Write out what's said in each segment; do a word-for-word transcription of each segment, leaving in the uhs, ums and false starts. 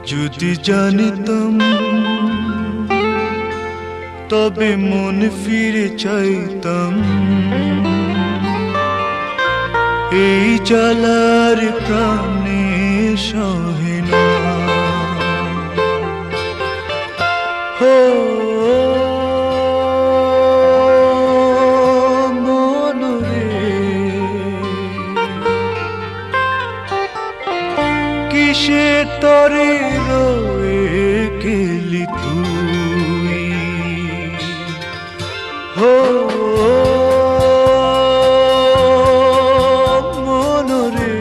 যদি জানিতাম তবে মন ফিরে চাইতাম, এই জ্বালার প্রাণে সহে না। হো মন রে, কিসে তরে রয়ে গেলি তুই? হো মন রে,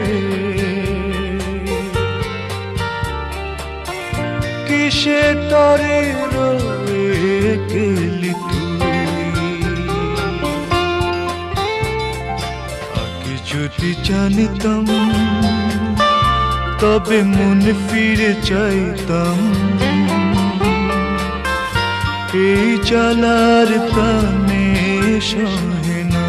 কিসে তরে রয়ে গেলি তুই? আগে যদি জানিতাম তবে মন ফিরে চাইতাম, এই জ্বালার প্রাণে সহে না।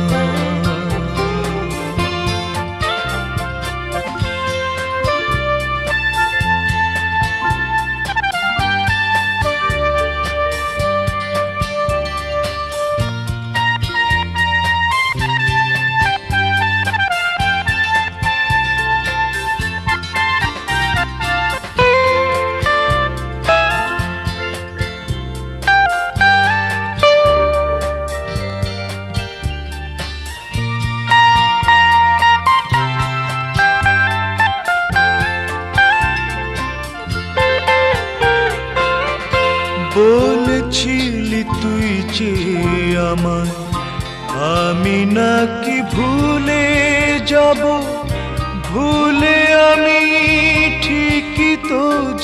বলেছিলি তুই যে আমায় আমি নাকি ভুলে যাব, ভুলে আমি ঠিকই তো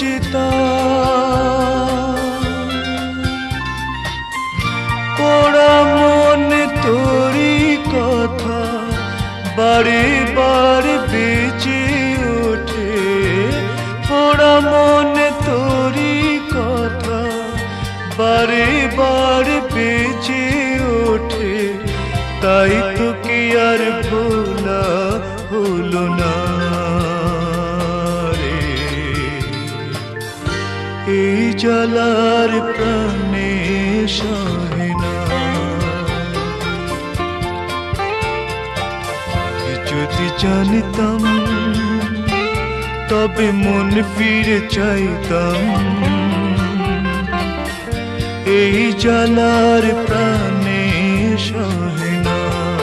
যেতাম। পোড়া মনে তোরই কথা বারে বারে বেজে ওঠে, পোড়া মনে তোরই কথা বারে বারে বেজে ওঠে, তাই তো কি আর ভোলা হলো না রে। এই জ্বালার প্রাণে সহে না। যদি জানিতাম তবে মন ফিরে চাইতাম, এই জ্বালার প্রাণে সহে না।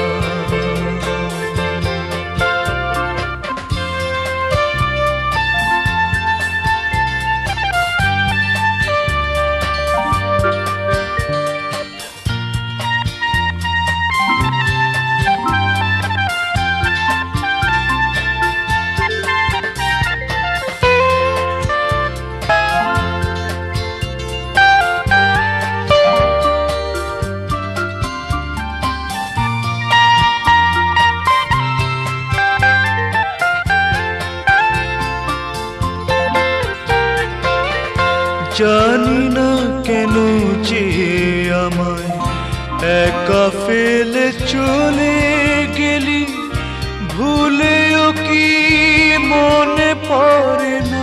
জানি না কেন যে আমায় একা ফেলে চলে গেলি, ভুলেও কি মনে পড়ে না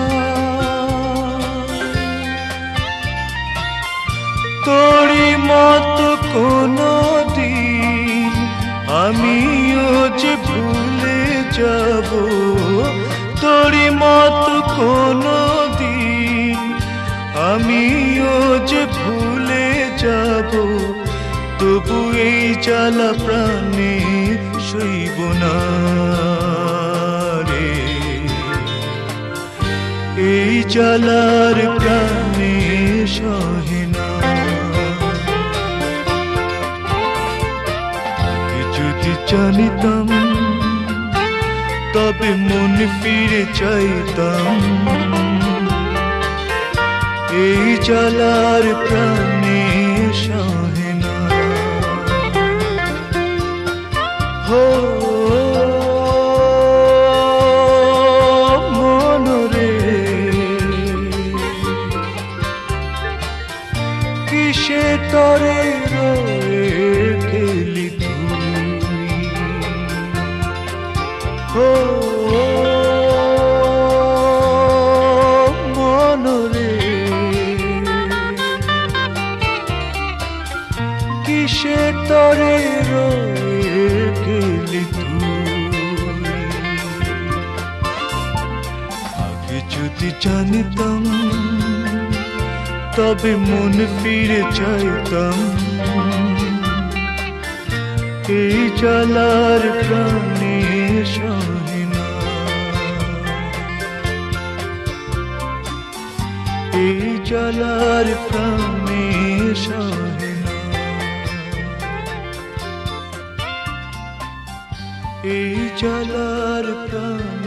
তোরই মতো কোনো দিন আমিও যে ভুলে যাব, তোরই মতো কোনো দিন আমিও যে ভুলে যাব। তবু এই জ্বালা প্রাণে সইব না রে, এই জ্বালার প্রাণে সহে না। যদি জানিতাম তবে মন ফিরে চাইতাম, এই জ্বালার প্রাণে সহে না। হো মন রে, কিসে তরে রয়ে গেলি তুই? হো মন কিসে তরে রয়ে গেলি তুই? আগে যদি জানতাম তবে মন ফিরে চাইতাম, এই জ্বালার প্রাণে সহে না, এই জ্বালার প্রাণে সহে না, এই জ্বালার প্রাণে